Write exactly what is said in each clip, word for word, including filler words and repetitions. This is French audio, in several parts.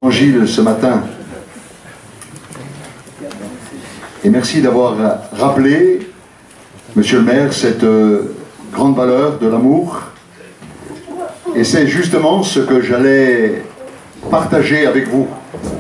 Gilles ce matin. Et merci d'avoir rappelé, Monsieur le maire, cette euh, grande valeur de l'amour. Et c'est justement ce que j'allais partager avec vous.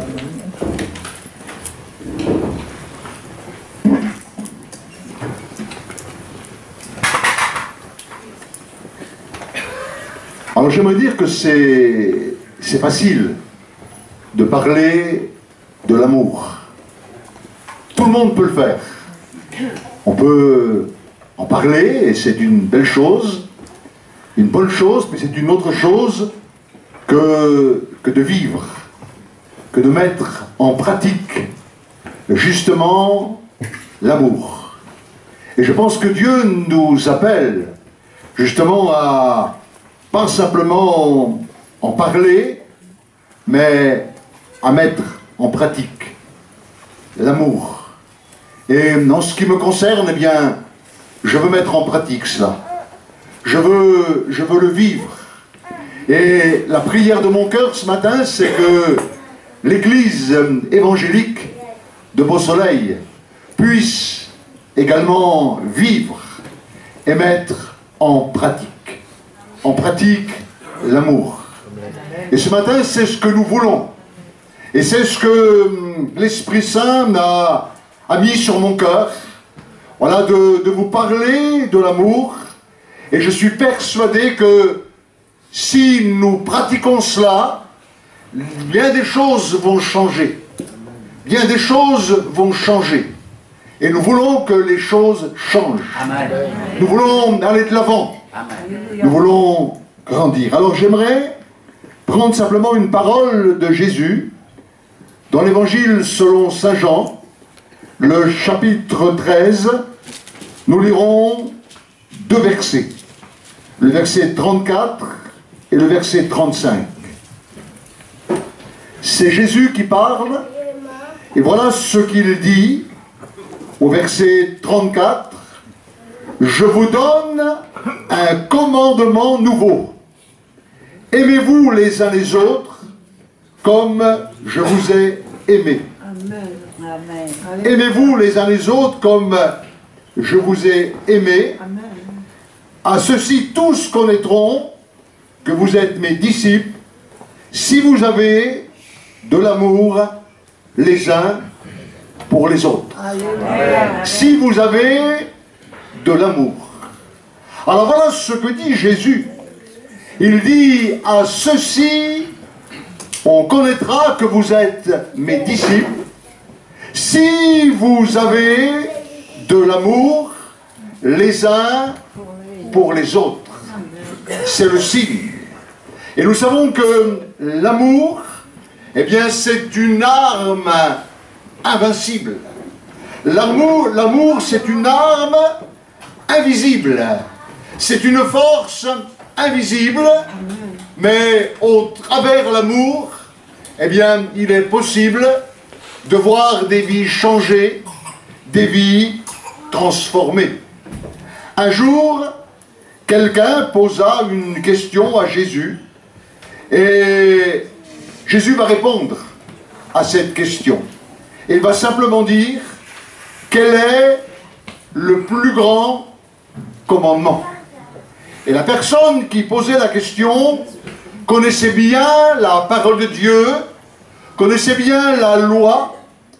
Alors j'aimerais dire que c'est c'est facile de parler de l'amour. Tout le monde peut le faire. On peut en parler et c'est une belle chose, une bonne chose, mais c'est une autre chose que, que de vivre, que de mettre en pratique justement l'amour. Et je pense que Dieu nous appelle justement à pas simplement en parler, mais à mettre en pratique l'amour. Et en ce qui me concerne, eh bien, je veux mettre en pratique cela. Je veux, je veux le vivre. Et la prière de mon cœur ce matin, c'est que l'Église évangélique de Beau-Soleil puisse également vivre et mettre en pratique, en pratique l'amour. Et ce matin, c'est ce que nous voulons. Et c'est ce que l'Esprit Saint a, a mis sur mon cœur. Voilà, de, de vous parler de l'amour. Et je suis persuadé que si nous pratiquons cela, bien des choses vont changer. Bien des choses vont changer. Et nous voulons que les choses changent. Amen. Nous voulons aller de l'avant. Nous voulons grandir. Alors j'aimerais prendre simplement une parole de Jésus dans l'Évangile selon saint Jean, le chapitre treize. Nous lirons deux versets, le verset trente-quatre et le verset trente-cinq. C'est Jésus qui parle, et voilà ce qu'il dit au verset trente-quatre. « Je vous donne un commandement nouveau. Aimez-vous les uns les autres comme je vous ai aimé. Aimez-vous les uns les autres comme je vous ai aimé. À ceux-ci tous connaîtront que vous êtes mes disciples si vous avez de l'amour les uns pour les autres. Si vous avez de l'amour. » Alors voilà ce que dit Jésus. Il dit à ceux-ci, on connaîtra que vous êtes mes disciples si vous avez de l'amour les uns pour les autres. C'est le signe. Et nous savons que l'amour, eh bien, c'est une arme invincible. L'amour, l'amour, c'est une arme invisible. C'est une force invisible, mais au travers l'amour, eh bien, il est possible de voir des vies changer, des vies transformées. Un jour, quelqu'un posa une question à Jésus, et Jésus va répondre à cette question. Il va simplement dire, quel est le plus grand commandement? Et la personne qui posait la question connaissait bien la parole de Dieu, connaissait bien la loi,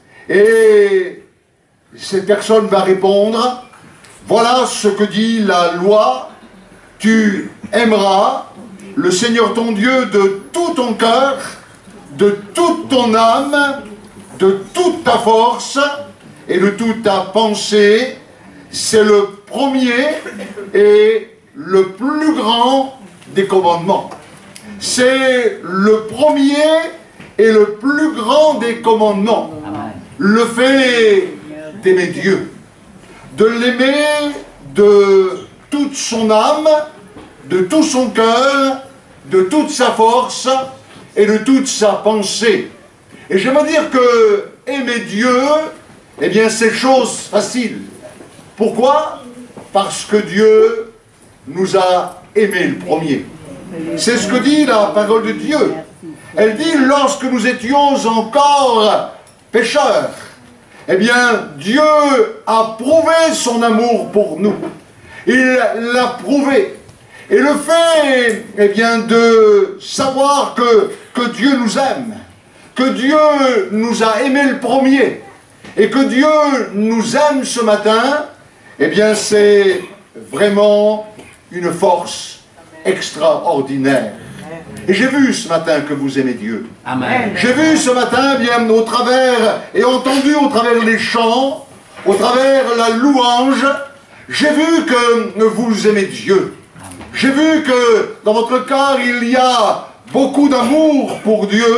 et cette personne va répondre, voilà ce que dit la loi, tu aimeras le Seigneur ton Dieu de tout ton cœur, de toute ton âme, de toute ta force et de toute ta pensée. C'est le premier et le plus grand des commandements. C'est le premier et le plus grand des commandements. Le fait d'aimer Dieu, de l'aimer de toute son âme, de tout son cœur, de toute sa force et de toute sa pensée. Et je veux dire que aimer Dieu, eh bien c'est chose facile. Pourquoi? Parce que Dieu nous a aimés le premier. C'est ce que dit la parole de Dieu. Elle dit, lorsque nous étions encore pécheurs, eh bien, Dieu a prouvé son amour pour nous. Il l'a prouvé. Et le fait, eh bien, de savoir que, que Dieu nous aime, que Dieu nous a aimés le premier, et que Dieu nous aime ce matin, eh bien, c'est vraiment une force extraordinaire. Et j'ai vu ce matin que vous aimez Dieu. Amen. J'ai vu ce matin, bien au travers, et entendu au travers les chants, au travers la louange, j'ai vu que vous aimez Dieu. J'ai vu que dans votre cœur, il y a beaucoup d'amour pour Dieu,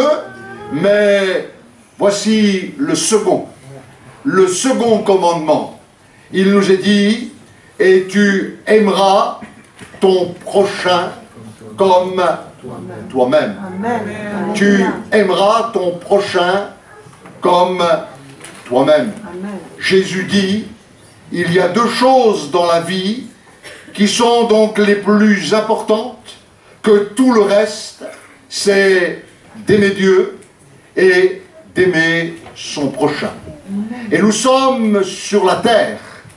mais voici le second, le second commandement. Il nous est dit, et tu aimeras ton prochain comme toi-même. Tu aimeras ton prochain comme toi-même. Jésus dit, il y a deux choses dans la vie qui sont donc les plus importantes que tout le reste, c'est d'aimer Dieu et d'aimer son prochain. Et nous sommes sur la terre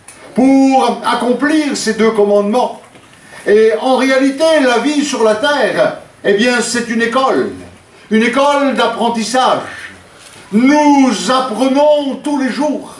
pour accomplir ces deux commandements. Et en réalité, la vie sur la terre, eh bien, c'est une école, une école d'apprentissage. Nous apprenons tous les jours.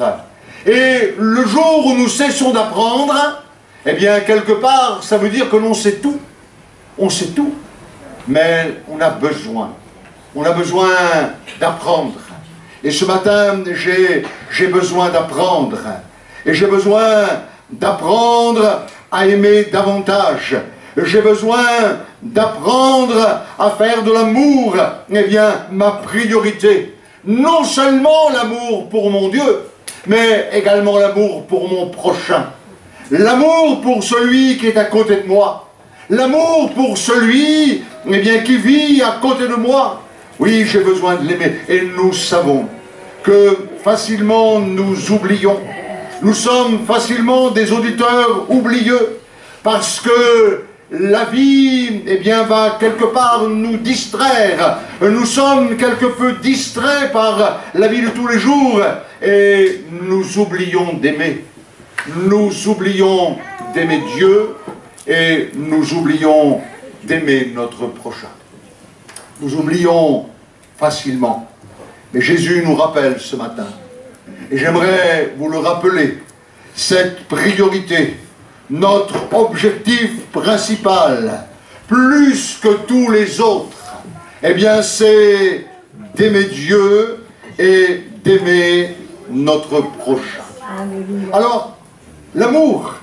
Et le jour où nous cessons d'apprendre, eh bien, quelque part, ça veut dire que l'on sait tout. On sait tout. Mais on a besoin. On a besoin d'apprendre. Et ce matin, j'ai j'ai besoin d'apprendre. Et j'ai besoin d'apprendre à aimer davantage. J'ai besoin d'apprendre à faire de l'amour, eh bien, ma priorité. Non seulement l'amour pour mon Dieu, mais également l'amour pour mon prochain. L'amour pour celui qui est à côté de moi. L'amour pour celui, eh bien, qui vit à côté de moi. Oui, j'ai besoin de l'aimer. Et nous savons que facilement nous oublions. Nous sommes facilement des auditeurs oublieux. Parce que la vie, eh bien, va quelque part nous distraire. Nous sommes quelque peu distraits par la vie de tous les jours. Et nous oublions d'aimer. Nous oublions d'aimer Dieu. Et nous oublions d'aimer notre prochain. Nous oublions facilement. Mais Jésus nous rappelle ce matin. Et j'aimerais vous le rappeler. Cette priorité, notre objectif principal, plus que tous les autres, eh bien c'est d'aimer Dieu et d'aimer notre prochain. Alors, l'amour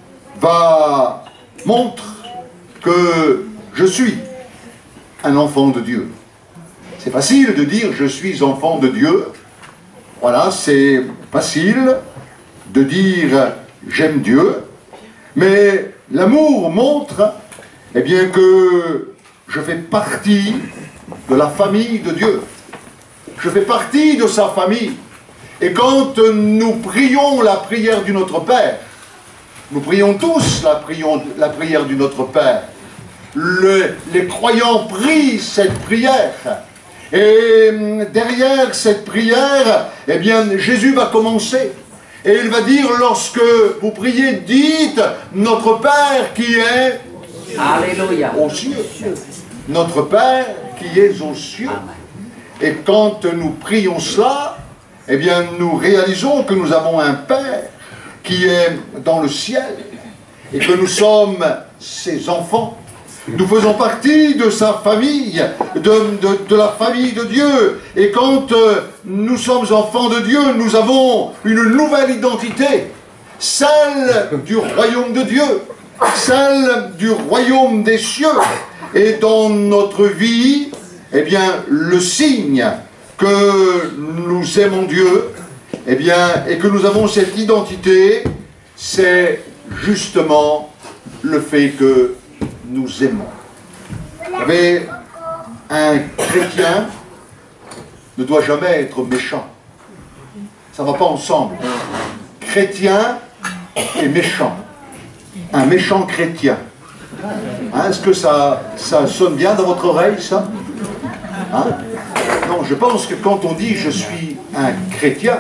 va montre que je suis un enfant de Dieu. C'est facile de dire je suis enfant de Dieu. Voilà, c'est facile de dire j'aime Dieu. Mais l'amour montre eh bien, que je fais partie de la famille de Dieu. Je fais partie de sa famille. Et quand nous prions la prière du Notre Père, nous prions tous la, prions, la prière du Notre Père. Le, les croyants prient cette prière. Et derrière cette prière, eh bien, Jésus va commencer. Et il va dire, lorsque vous priez, dites, notre Père qui est Alléluia. aux cieux. Notre Père qui est aux cieux. Et quand nous prions cela, eh bien, nous réalisons que nous avons un Père qui est dans le ciel et que nous sommes ses enfants. Nous faisons partie de sa famille, de, de, de la famille de Dieu. Et quand euh, nous sommes enfants de Dieu, nous avons une nouvelle identité, celle du royaume de Dieu, celle du royaume des cieux. Et dans notre vie, eh bien, le signe que nous aimons Dieu, eh bien, et que nous avons cette identité, c'est justement le fait que nous aimons. Vous savez, un chrétien ne doit jamais être méchant. Ça ne va pas ensemble. Chrétien et méchant. Un méchant chrétien. Hein, est-ce que ça, ça sonne bien dans votre oreille, ça? Hein? Non, je pense que quand on dit je suis un chrétien,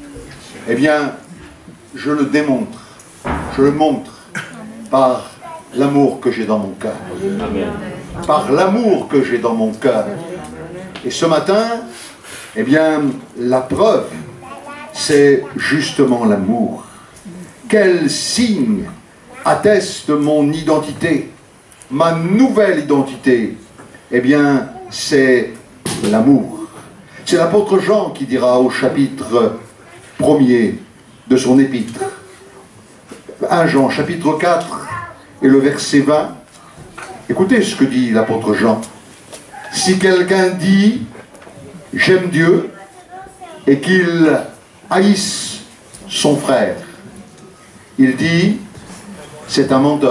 eh bien, je le démontre, je le montre par l'amour que j'ai dans mon cœur. Par l'amour que j'ai dans mon cœur. Et ce matin, eh bien, la preuve, c'est justement l'amour. Quel signe atteste mon identité, ma nouvelle identité? Eh bien, c'est l'amour. C'est l'apôtre Jean qui dira au chapitre premier de son épître, premier Jean, chapitre quatre, et le verset vingt. Écoutez ce que dit l'apôtre Jean. Si quelqu'un dit « j'aime Dieu » et qu'il haïsse son frère, il dit « c'est un menteur ».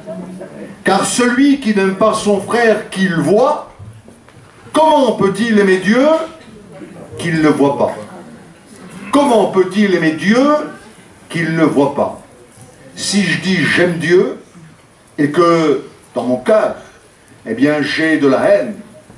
Car celui qui n'aime pas son frère qu'il voit, comment peut-il aimer Dieu qu'il ne le voit pas? Comment peut-il aimer Dieu qu'il ne le voit pas? Si je dis « j'aime Dieu » et que dans mon cœur, eh bien j'ai de la haine,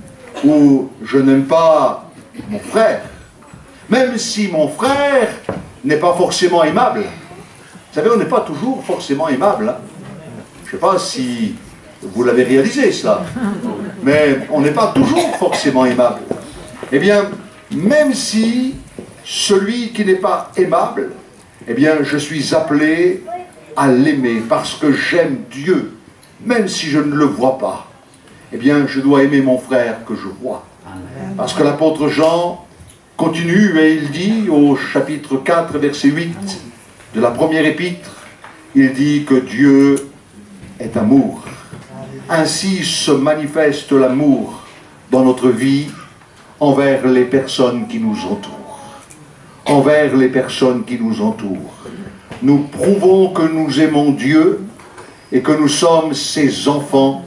ou je n'aime pas mon frère, même si mon frère n'est pas forcément aimable. Vous savez, on n'est pas toujours forcément aimable. Hein? Je ne sais pas si vous l'avez réalisé, cela. Mais on n'est pas toujours forcément aimable. Eh bien, même si celui qui n'est pas aimable, eh bien, je suis appelé à l'aimer parce que j'aime Dieu. Même si je ne le vois pas, eh bien, je dois aimer mon frère que je vois. Parce que l'apôtre Jean continue et il dit au chapitre quatre, verset huit de la première épître, il dit que Dieu est amour. Ainsi se manifeste l'amour dans notre vie envers les personnes qui nous entourent. Envers les personnes qui nous entourent. Nous prouvons que nous aimons Dieu et que nous sommes ses enfants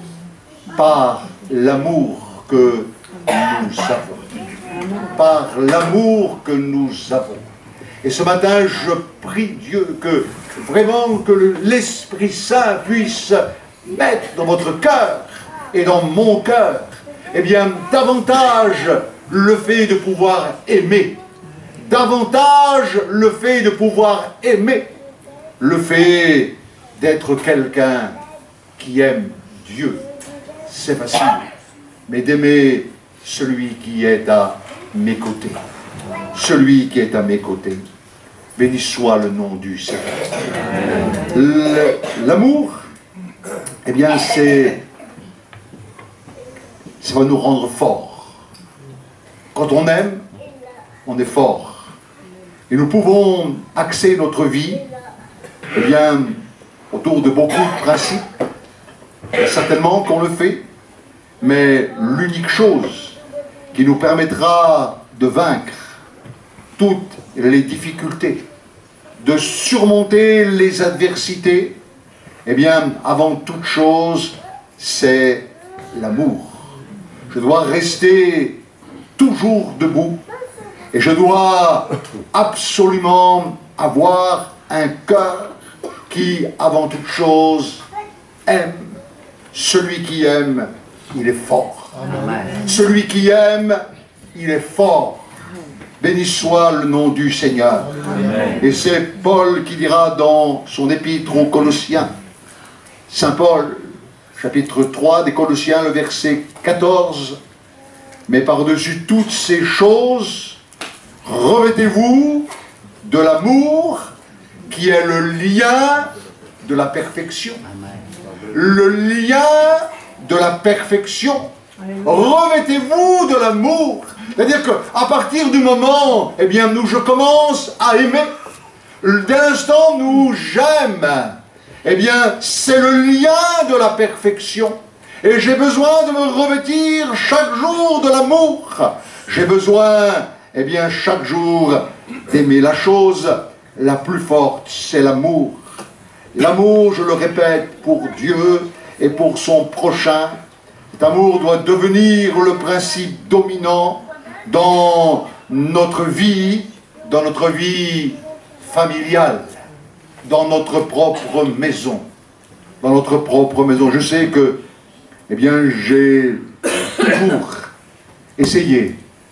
par l'amour que nous avons. Par l'amour que nous avons. Et ce matin, je prie Dieu que vraiment que l'Esprit Saint puisse mettre dans votre cœur et dans mon cœur, eh bien, davantage le fait de pouvoir aimer. Davantage le fait de pouvoir aimer. Le fait d'être quelqu'un qui aime Dieu, c'est facile. Mais d'aimer celui qui est à mes côtés. Celui qui est à mes côtés. Béni soit le nom du Seigneur. L'amour, eh bien, c'est... ça va nous rendre forts. Quand on aime, on est fort. Et nous pouvons axer notre vie, eh bien, autour de beaucoup de principes. Certainement qu'on le fait, mais l'unique chose qui nous permettra de vaincre toutes les difficultés, de surmonter les adversités, eh bien, avant toute chose, c'est l'amour. Je dois rester toujours debout et je dois absolument avoir un cœur qui, avant toute chose, aime. Celui qui aime, il est fort. Amen. Celui qui aime, il est fort. Béni soit le nom du Seigneur. Amen. Et c'est Paul qui dira dans son épître aux Colossiens, Saint Paul, chapitre trois des Colossiens, le verset quatorze, « Mais par-dessus toutes ces choses, revêtez-vous de l'amour qui est le lien de la perfection. » Le lien de la perfection. Revêtez-vous de l'amour. C'est-à-dire qu'à partir du moment, eh bien, où je commence à aimer, dès l'instant où j'aime, eh bien, c'est le lien de la perfection. Et j'ai besoin de me revêtir chaque jour de l'amour. J'ai besoin, eh bien, chaque jour d'aimer. La chose la plus forte, c'est l'amour. L'amour, je le répète, pour Dieu et pour son prochain. Cet amour doit devenir le principe dominant dans notre vie, dans notre vie familiale, dans notre propre maison. Dans notre propre maison. Je sais que, eh bien, j'ai toujours essayer,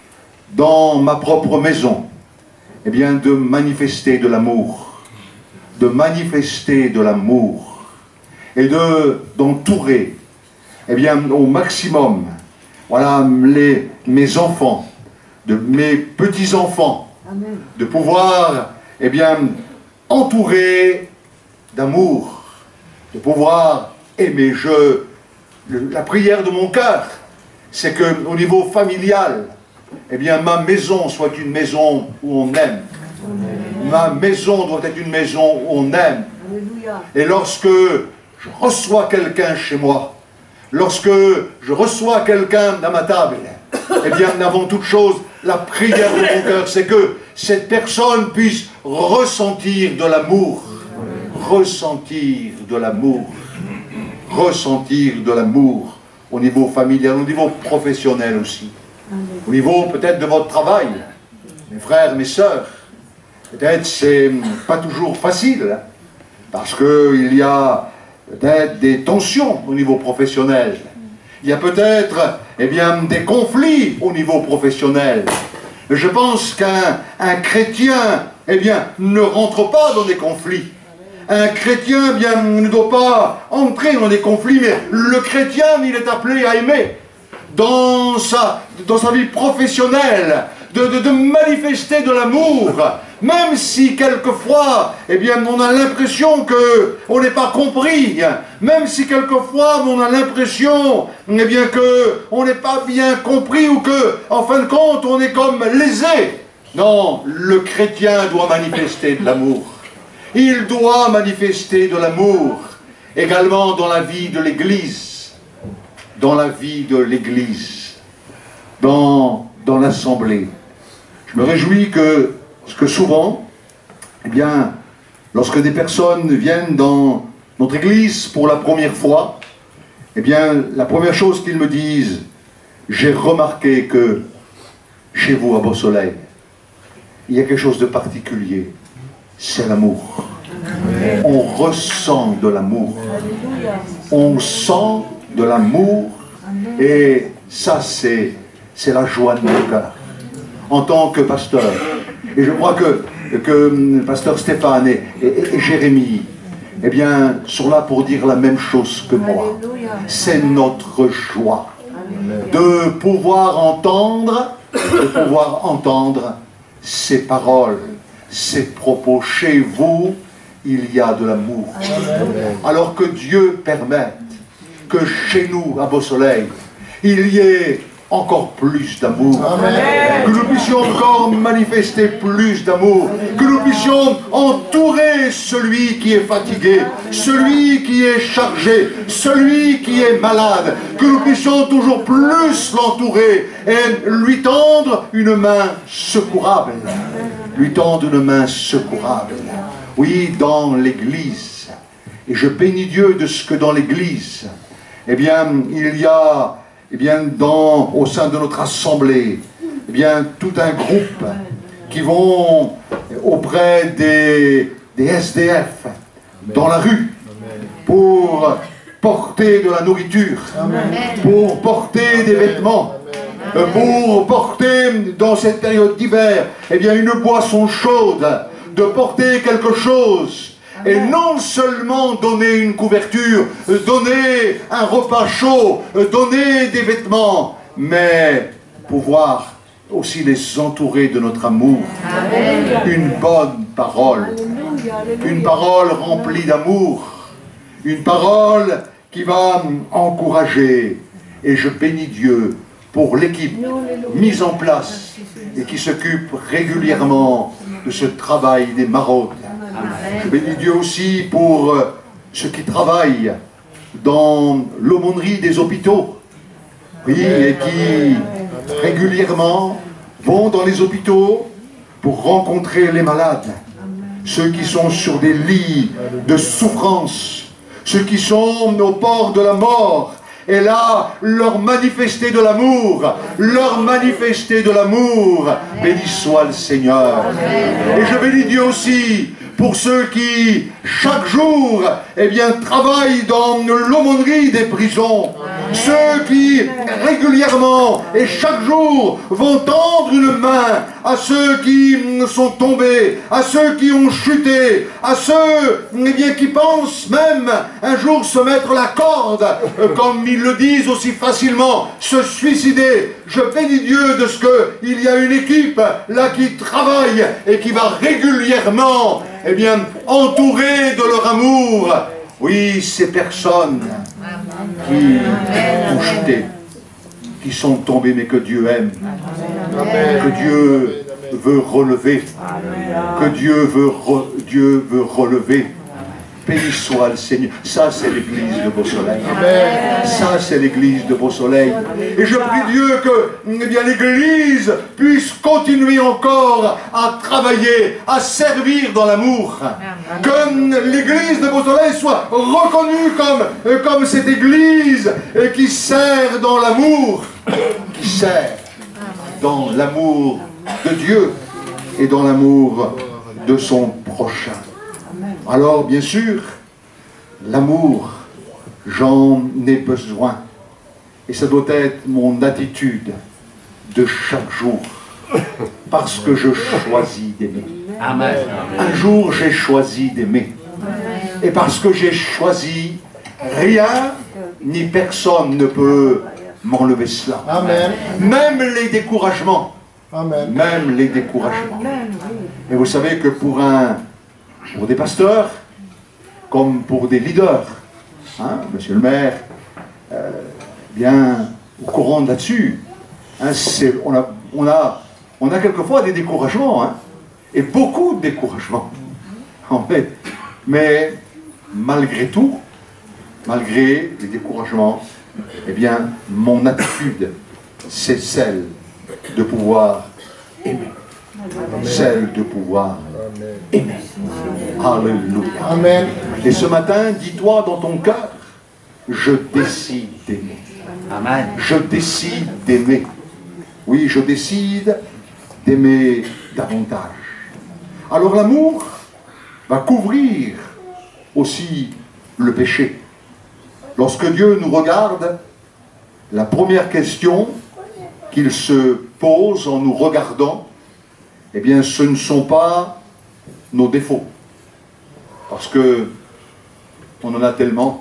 dans ma propre maison, eh bien, de manifester de l'amour, de manifester de l'amour, et de d'entourer, eh bien, au maximum, voilà, les, mes enfants, de mes petits-enfants, de pouvoir, eh bien, entourer d'amour, de pouvoir aimer. Je, la prière de mon cœur, c'est qu'au niveau familial, eh bien, ma maison soit une maison où on aime. Ma maison doit être une maison où on aime. Et lorsque je reçois quelqu'un chez moi, lorsque je reçois quelqu'un à ma table, eh bien, avant toute chose, la prière de mon cœur, c'est que cette personne puisse ressentir de l'amour, ressentir de l'amour, ressentir de l'amour au niveau familial, au niveau professionnel aussi, au niveau peut-être de votre travail, mes frères, mes sœurs. Peut-être c'est pas toujours facile, parce qu'il y a peut-être des tensions au niveau professionnel. Il y a peut-être, eh bien, des conflits au niveau professionnel. Je pense qu'un un chrétien, eh bien, ne rentre pas dans des conflits. Un chrétien, eh bien, ne doit pas entrer dans des conflits, mais le chrétien, il est appelé à aimer dans sa, dans sa vie professionnelle, de, de, de manifester de l'amour, même si quelquefois, eh bien, on a l'impression qu'on n'est pas compris, même si quelquefois on a l'impression, eh bien, qu'on n'est pas bien compris ou que, en fin de compte, on est comme lésé. Non, le chrétien doit manifester de l'amour. Il doit manifester de l'amour, également dans la vie de l'Église, dans la vie de l'Église, dans, dans l'Assemblée. Je me réjouis que, parce que souvent, eh bien, lorsque des personnes viennent dans notre Église pour la première fois, eh bien, la première chose qu'ils me disent, j'ai remarqué que chez vous, à Beau Soleil, il y a quelque chose de particulier, c'est l'amour. On ressent de l'amour. On sent de l'amour. Et ça, c'est c'est la joie de mon cœur. En tant que pasteur. Et je crois que, que pasteur Stéphane et, et, et Jérémie, eh bien, sont là pour dire la même chose que moi. C'est notre joie. De pouvoir entendre, de pouvoir entendre ces paroles, ces propos. Chez vous, il y a de l'amour. Alors que Dieu permette que chez nous, à Beau Soleil, il y ait encore plus d'amour. Que nous puissions encore manifester plus d'amour. Que nous puissions entourer celui qui est fatigué, celui qui est chargé, celui qui est malade. Que nous puissions toujours plus l'entourer et lui tendre une main secourable. Lui tendre une main secourable. Oui, dans l'Église. Et je bénis Dieu de ce que dans l'Église, eh bien, il y a, eh bien, dans, au sein de notre assemblée, eh bien, tout un groupe qui vont auprès des, des S D F, dans la rue, pour porter de la nourriture, pour porter des vêtements, pour porter, dans cette période d'hiver, eh bien, une boisson chaude, de porter quelque chose. Et non seulement donner une couverture, donner un repas chaud, donner des vêtements, mais pouvoir aussi les entourer de notre amour. Amen. Une bonne parole, une parole remplie d'amour, une parole qui va encourager. Et je bénis Dieu pour l'équipe mise en place et qui s'occupe régulièrement de ce travail des maraudes. Je bénis Dieu aussi pour ceux qui travaillent dans l'aumônerie des hôpitaux, oui, et qui régulièrement vont dans les hôpitaux pour rencontrer les malades, ceux qui sont sur des lits de souffrance, ceux qui sont au bord de la mort, et là, leur manifester de l'amour, leur manifester de l'amour. Béni soit le Seigneur. Amen. Et je bénis Dieu aussi pour ceux qui, chaque jour, eh bien, travaillent dans l'aumônerie des prisons. Ceux qui, régulièrement et chaque jour, vont tendre une main à ceux qui sont tombés, à ceux qui ont chuté, à ceux eh bien, qui pensent même un jour se mettre la corde, comme ils le disent aussi facilement, se suicider. Je bénis Dieu de ce qu'il y a une équipe là qui travaille et qui va régulièrement eh bien, entourer de leur amour, oui, ces personnes qui ont chuté, qui sont tombées, mais que Dieu aime, Amen. Que Dieu veut relever, que Dieu veut, re, Dieu veut relever. Béni soit le Seigneur. Ça, c'est l'église de Beau-Soleil. Ça, c'est l'église de Beau-Soleil. Et je prie Dieu que eh bien, l'église puisse continuer encore à travailler, à servir dans l'amour. Que l'église de Beau-Soleil soit reconnue comme, comme cette église qui sert dans l'amour, qui sert dans l'amour de Dieu et dans l'amour de son prochain. Alors, bien sûr, l'amour, j'en ai besoin. Et ça doit être mon attitude de chaque jour. Parce que je choisis d'aimer. Amen. Un jour, j'ai choisi d'aimer. Et parce que j'ai choisi, rien ni personne ne peut m'enlever cela. Amen. Même les découragements. Amen. Même les découragements. Et vous savez que pour un... pour des pasteurs, comme pour des leaders, hein, monsieur le maire, euh, bien au courant là-dessus, hein, on, a, on, a, on a quelquefois des découragements, hein, et beaucoup de découragements, en fait. Mais malgré tout, malgré les découragements, eh bien, mon attitude, c'est celle de pouvoir aimer. Celle de pouvoir aimer. Alléluia. Amen. Et ce matin, dis-toi dans ton cœur, je décide d'aimer. Amen. Je décide d'aimer. Oui, je décide d'aimer davantage. Alors l'amour va couvrir aussi le péché. Lorsque Dieu nous regarde, la première question qu'il se pose en nous regardant, eh bien, ce ne sont pas nos défauts. Parce que on en a tellement.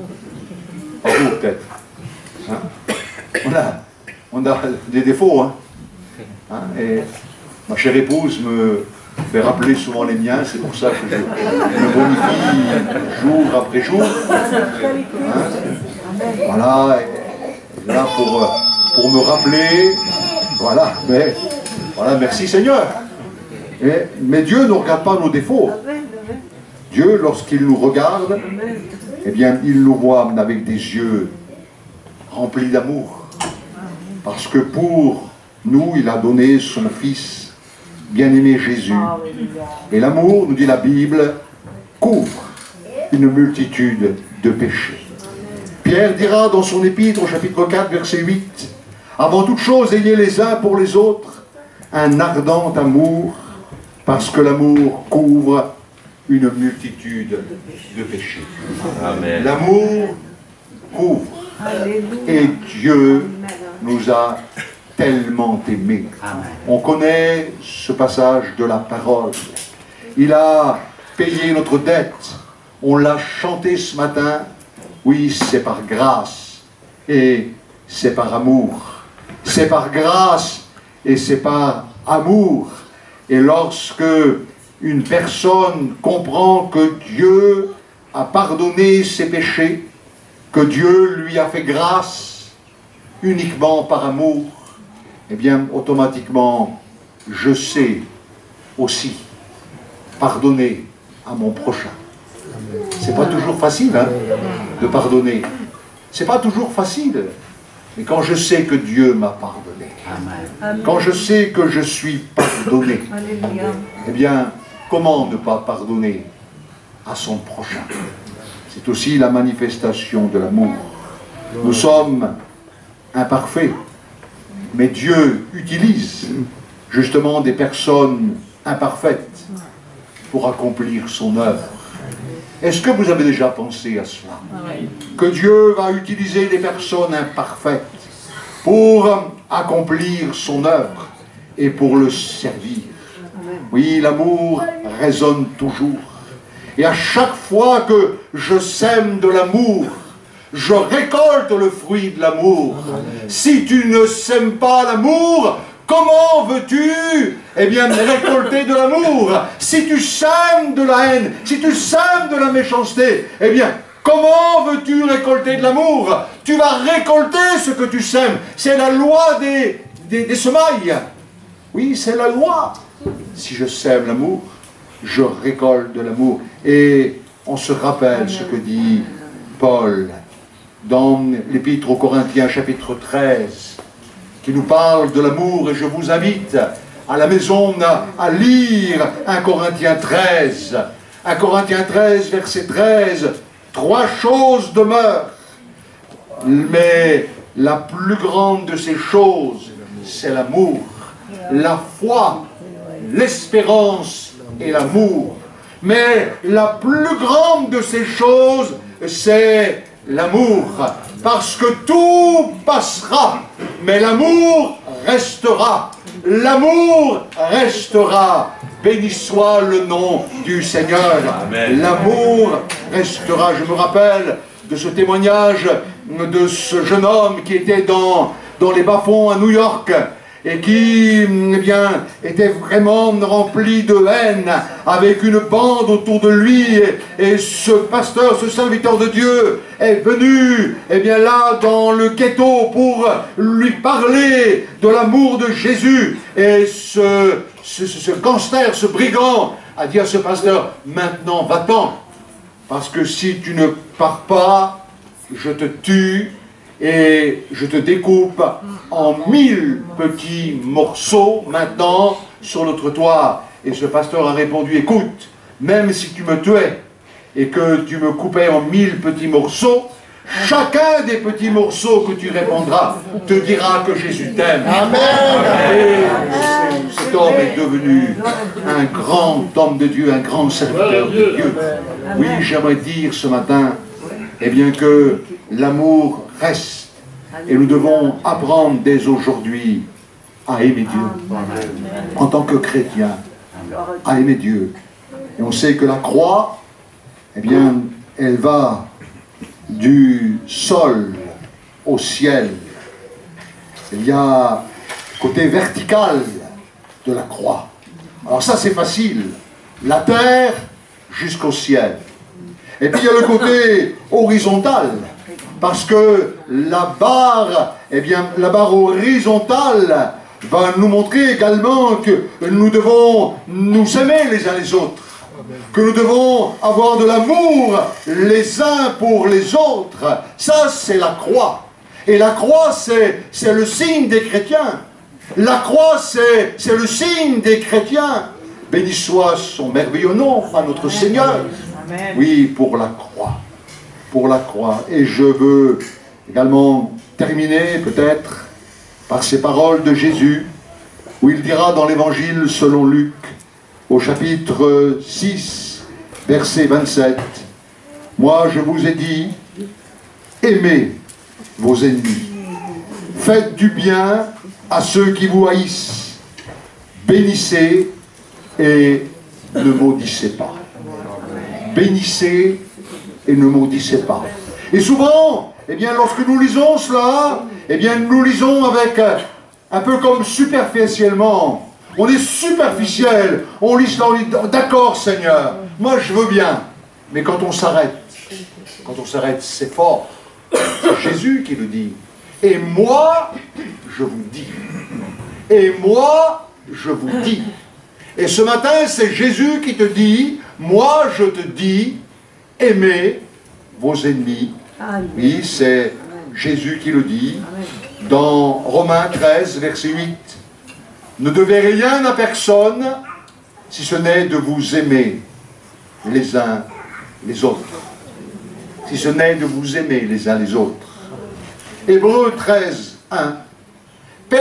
Pas vous, peut-être. Hein? On, a, on a des défauts. Hein? Hein? Et ma chère épouse me fait rappeler souvent les miens. C'est pour ça que je me bonifie jour après jour. Hein? Voilà. Et là, pour, pour me rappeler. Voilà. Mais... Voilà, merci Seigneur. Et, mais Dieu ne regarde pas nos défauts. Dieu, lorsqu'il nous regarde, eh bien, il nous voit avec des yeux remplis d'amour. Parce que pour nous, il a donné son Fils, bien-aimé Jésus. Et l'amour, nous dit la Bible, couvre une multitude de péchés. Pierre dira dans son épître au chapitre quatre, verset huit, « Avant toute chose, ayez les uns pour les autres un ardent amour, parce que l'amour couvre une multitude de péchés. » L'amour couvre. Et Dieu nous a tellement aimés. On connaît ce passage de la parole. Il a payé notre dette. On l'a chanté ce matin. Oui, c'est par grâce et c'est par amour. C'est par grâce et c'est par amour. Et lorsque une personne comprend que Dieu a pardonné ses péchés, que Dieu lui a fait grâce uniquement par amour, eh bien, automatiquement, je sais aussi pardonner à mon prochain. C'est pas toujours facile, hein, de pardonner. C'est pas toujours facile. Mais quand je sais que Dieu m'a pardonné, Amen. Quand je sais que je suis pardonné, eh bien, comment ne pas pardonner à son prochain? C'est aussi la manifestation de l'amour. Nous sommes imparfaits, mais Dieu utilise justement des personnes imparfaites pour accomplir son œuvre. Est-ce que vous avez déjà pensé à cela? Que Dieu va utiliser des personnes imparfaites pour accomplir son œuvre et pour le servir. Oui, l'amour résonne toujours. Et à chaque fois que je sème de l'amour, je récolte le fruit de l'amour. Si tu ne sèmes pas l'amour, comment veux-tu, eh bien, récolter de l'amour? Si tu sèmes de la haine, si tu sèmes de la méchanceté, eh bien, comment veux-tu récolter de l'amour? Tu vas récolter ce que tu sèmes. C'est la loi des, des, des semailles. Oui, c'est la loi. Si je sème l'amour, je récolte de l'amour. Et on se rappelle ce que dit Paul dans l'Épître aux Corinthiens, chapitre treize, qui nous parle de l'amour. Et je vous invite à la maison à lire un Corinthiens treize. un Corinthiens treize, verset treize. Trois choses demeurent, mais la plus grande de ces choses, c'est l'amour, la foi, l'espérance et l'amour. Mais la plus grande de ces choses, c'est l'amour, parce que tout passera, mais l'amour restera. L'amour restera. Béni soit le nom du Seigneur. L'amour restera. Je me rappelle de ce témoignage de ce jeune homme qui était dans, dans les bas-fonds à New York et qui eh bien, était vraiment rempli de haine, avec une bande autour de lui. Et, et ce pasteur, ce serviteur de Dieu est venu eh bien, là dans le ghetto pour lui parler de l'amour de Jésus. Et ce, ce, ce gangster, ce brigand a dit à ce pasteur, maintenant va-t'en, parce que si tu ne pars pas, je te tue et je te découpe en mille petits morceaux maintenant sur le trottoir. Et ce pasteur a répondu, écoute, même si tu me tuais et que tu me coupais en mille petits morceaux, chacun des petits morceaux que tu répondras te dira que Jésus t'aime. Amen. Et cet homme est devenu un grand homme de Dieu, un grand serviteur de Dieu. Oui, j'aimerais dire ce matin, eh bien que l'amour reste. Et nous devons apprendre dès aujourd'hui à aimer Dieu. En tant que chrétien, à aimer Dieu. Et on sait que la croix, eh bien, elle va du sol au ciel. Il y a le côté vertical de la croix. Alors ça, c'est facile. La terre jusqu'au ciel. Et puis il y a le côté horizontal, parce que la barre, eh bien, la barre horizontale va nous montrer également que nous devons nous aimer les uns les autres, que nous devons avoir de l'amour les uns pour les autres. Ça, c'est la croix. Et la croix, c'est le signe des chrétiens. La croix, c'est le signe des chrétiens. Béni soit son merveilleux nom à notre Seigneur. Oui, pour la croix, pour la croix. Et je veux également terminer peut-être par ces paroles de Jésus, où il dira dans l'évangile selon Luc, au chapitre six, verset vingt-sept, « Moi je vous ai dit, aimez vos ennemis, faites du bien à ceux qui vous haïssent, bénissez et ne maudissez pas. » Bénissez et ne maudissez pas. Et souvent, eh bien, lorsque nous lisons cela, eh bien, nous lisons avec un peu comme superficiellement. On est superficiel. On lit cela, on dit, d'accord Seigneur, moi je veux bien. Mais quand on s'arrête, quand on s'arrête, c'est fort. C'est Jésus qui le dit. Et moi, je vous dis. Et moi, je vous dis. Et ce matin, c'est Jésus qui te dit, moi je te dis, aimez vos ennemis. Oui, c'est Jésus qui le dit dans Romains treize, verset huit. Ne devez rien à personne si ce n'est de vous aimer les uns les autres. Si ce n'est de vous aimer les uns les autres. Hébreux treize, un.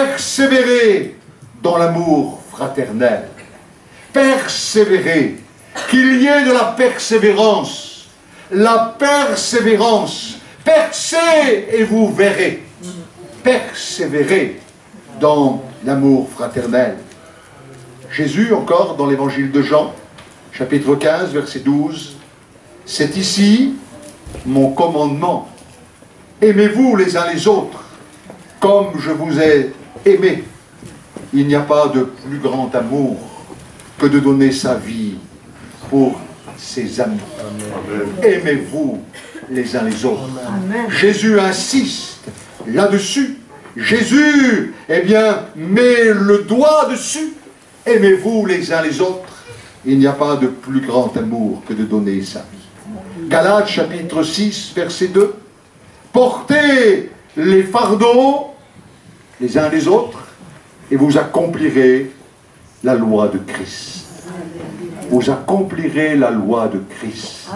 Persévérez dans l'amour fraternel. Persévérez. qu'il y ait de la persévérance. La persévérance. Percez et vous verrez. Persévérez dans l'amour fraternel. Jésus, encore dans l'évangile de Jean, chapitre quinze, verset douze, « C'est ici mon commandement. Aimez-vous les uns les autres, comme je vous ai aimé. Il n'y a pas de plus grand amour que de donner sa vie pour ses amis. Aimez-vous les uns les autres. » Jésus insiste là-dessus. Jésus, eh bien, met le doigt dessus. Aimez-vous les uns les autres. Il n'y a pas de plus grand amour que de donner sa vie. Galates chapitre six, verset deux. Portez les fardeaux les uns les autres et vous accomplirez la loi de Christ. Vous accomplirez la loi de Christ.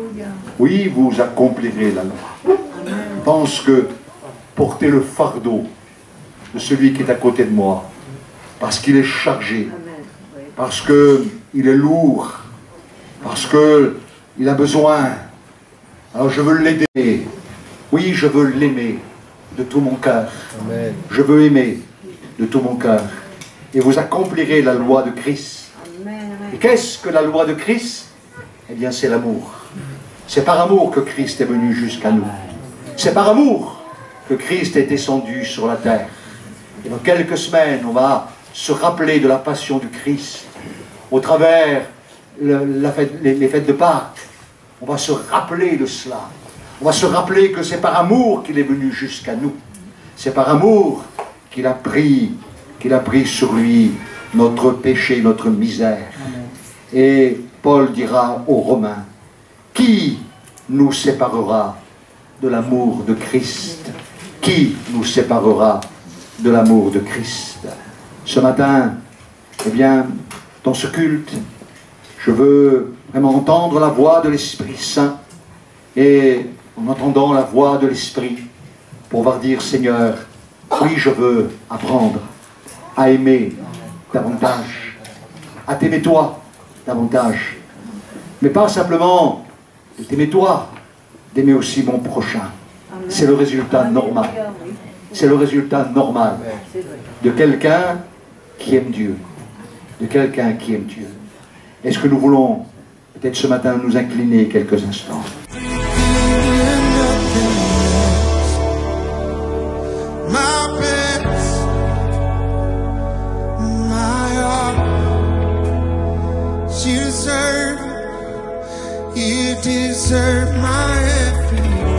Oui, vous accomplirez la loi. Je pense que porter le fardeau de celui qui est à côté de moi, parce qu'il est chargé, parce qu'il est lourd, parce qu'il a besoin, alors je veux l'aider. Oui, je veux l'aimer de tout mon cœur. Je veux aimer de tout mon cœur. Et vous accomplirez la loi de Christ. Et qu'est-ce que la loi de Christ? Eh bien, c'est l'amour. C'est par amour que Christ est venu jusqu'à nous. C'est par amour que Christ est descendu sur la terre. Et dans quelques semaines, on va se rappeler de la passion du Christ. Au travers le, la fête, les, les fêtes de Pâques, on va se rappeler de cela. On va se rappeler que c'est par amour qu'il est venu jusqu'à nous. C'est par amour qu'il a pris, qu'il a pris sur lui notre péché, notre misère. Et Paul dira aux Romains, qui nous séparera de l'amour de Christ? Qui nous séparera de l'amour de Christ? Ce matin, eh bien, dans ce culte, je veux vraiment entendre la voix de l'Esprit Saint et en entendant la voix de l'Esprit, pouvoir dire, Seigneur, oui, je veux apprendre à aimer davantage, à t'aimer toi davantage, mais pas simplement de t'aimer toi, d'aimer aussi mon prochain. C'est le résultat normal. C'est le résultat normal de quelqu'un qui aime Dieu, de quelqu'un qui aime Dieu. Est-ce que nous voulons peut-être ce matin nous incliner quelques instants? You deserve my every